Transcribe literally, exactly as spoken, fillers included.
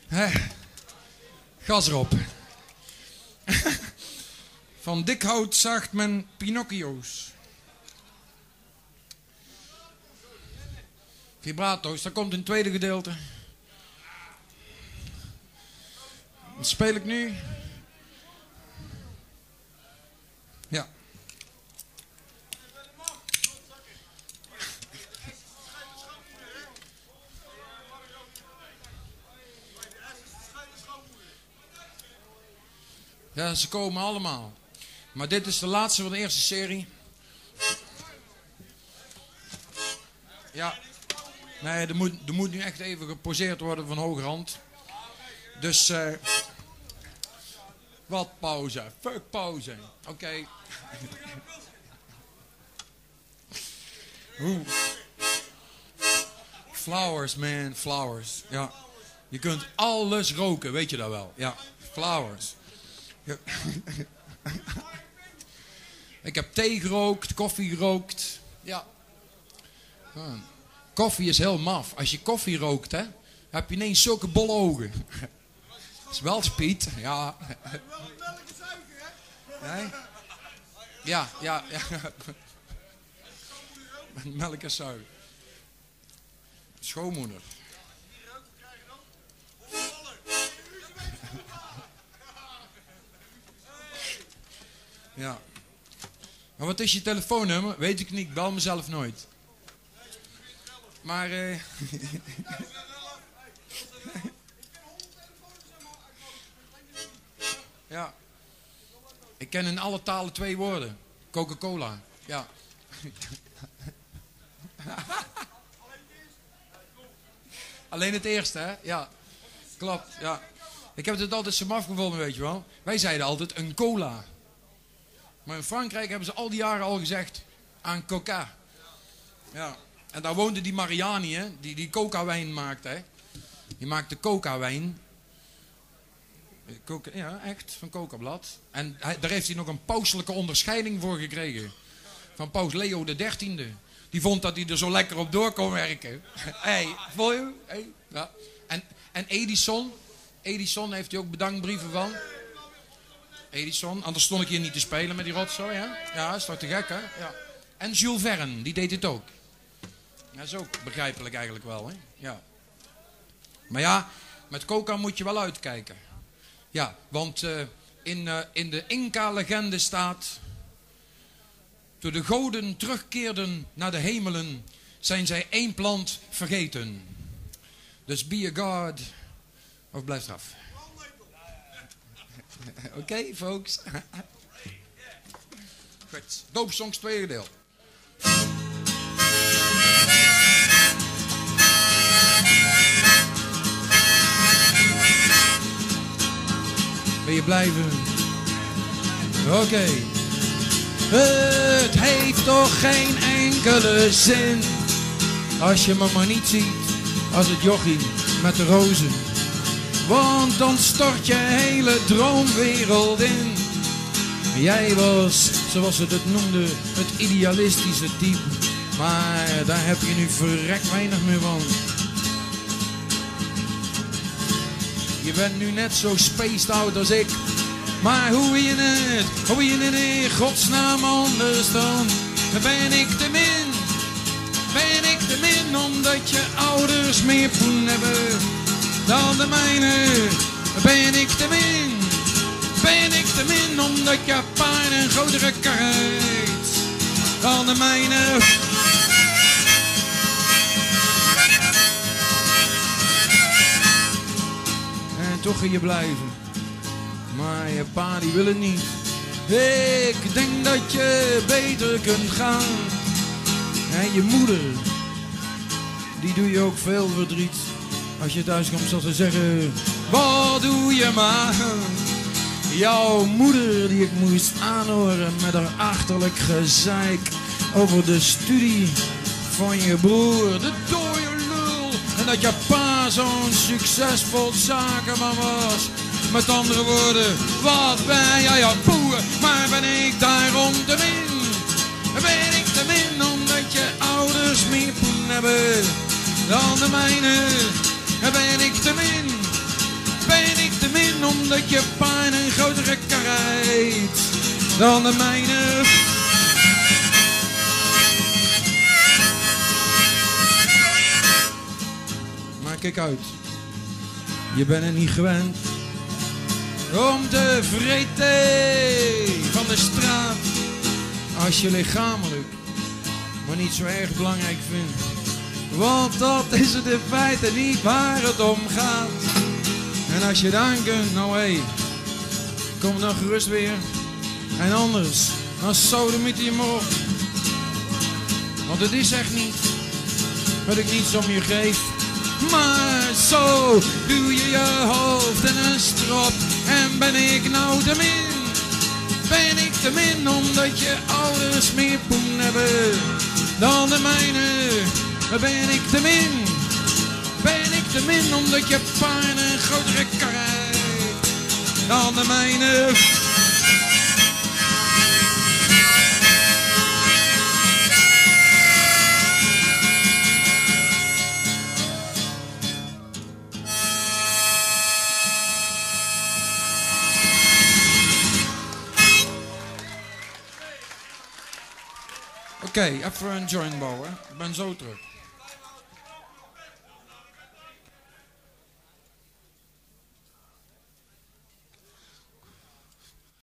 Hè, gas erop. Van dik hout zaagt men Pinocchio's. Vibrato's, daar komt een tweede gedeelte. Dat speel ik nu. Ja. Ja, ze komen allemaal. Maar dit is de laatste van de eerste serie. Ja. Nee, er moet, er moet nu echt even geposeerd worden van hogerhand. Dus, eh... Uh, wat pauze? Fuck pauze. Oké. Okay. Flowers, man. Flowers. Ja. Je kunt alles roken, weet je dat wel? Ja. Flowers. Ja. Ik heb thee gerookt, koffie gerookt. Ja. Ah. Koffie is heel maf. Als je koffie rookt, hè, heb je ineens zulke bolle ogen. Dat is wel speed, ja. Nee? Ja, ja, ja. Melk en suiker. Schoonmoeder. Ja. Maar wat is je telefoonnummer? Weet ik niet, ik bel mezelf nooit. Maar, eh... ja. Ik ken in alle talen twee woorden. Coca-Cola. Ja. Alleen het eerste, hè? Ja. Klopt, ja. Ik heb het altijd zo maf gevonden, weet je wel. Wij zeiden altijd een cola. Maar in Frankrijk hebben ze al die jaren al gezegd aan coca. Ja. En daar woonde die Mariani, hè, die, die coca-wijn maakte. Hè. Die maakte coca-wijn. Coca, ja, echt, van coca-blad. En hij, daar heeft hij nog een pauselijke onderscheiding voor gekregen. Van paus Leo de dertiende. Die vond dat hij er zo lekker op door kon werken. Hé, hey, voel je? Hey, ja. En, en Edison, Edison heeft hij ook bedankbrieven van. Edison, anders stond ik hier niet te spelen met die rotzooi, hè? Ja, is toch te gek, hè? Ja. En Jules Verne, die deed het ook. Dat is ook begrijpelijk eigenlijk wel, hè? Ja. Maar ja, met coca moet je wel uitkijken. Ja, want uh, in, uh, in de Inca-legende staat... Toen de goden terugkeerden naar de hemelen, zijn zij één plant vergeten. Dus be a god, of blijf eraf. Oké, okay, folks. Goed, doopsongs tweede deel. Wil je blijven? Oké. Okay. Het heeft toch geen enkele zin als je me maar niet ziet als het jochie met de rozen. Want dan stort je hele droomwereld in. Jij was, zoals ze het noemden, het idealistische type. Maar daar heb je nu verrekt weinig meer van. Je bent nu net zo spaced out als ik. Maar hoe je het, hoe je het in godsnaam anders dan? Ben ik te min, ben ik te min, omdat je ouders meer poen hebben dan de mijne. Ben ik te min, ben ik te min, omdat je pa een grotere kar heeft dan de mijne. En toch ga je blijven. Maar je pa die wil het niet. Ik denk dat je beter kunt gaan. En je moeder, die doe je ook veel verdriet. Als je thuis komt zal ze zeggen, wat doe je maar. Jouw moeder die ik moest aanhoren met haar achterlijk gezeik over de studie van je broer. De dode lul. En dat je pa zo'n succesvol zakenman was. Met andere woorden, wat ben jij ja poe, maar ben ik daarom te min? Ben ik te min omdat je ouders meer poen hebben dan de mijne? Ben ik te min? min omdat je pijn een grotere kar rijdt dan de mijne. Maar kijk uit, je bent er niet gewend om te vreten van de straat. Als je lichamelijk maar niet zo erg belangrijk vindt, want dat is het in feite niet waar het om gaat. En als je dan kunt, nou hé, hey, kom dan gerust weer. En anders, dan sodemiet je maar op. Want het is echt niet wat ik niets om je geef. Maar zo doe je je hoofd in een strop. En ben ik nou te min? Ben ik te min omdat je ouders meer poen hebben dan de mijne? Ben ik te min? Ben ik te min omdat je paard een grotere kar rijdt dan de mijne? Oké, okay, even een joint bouwen. Ik ben zo terug.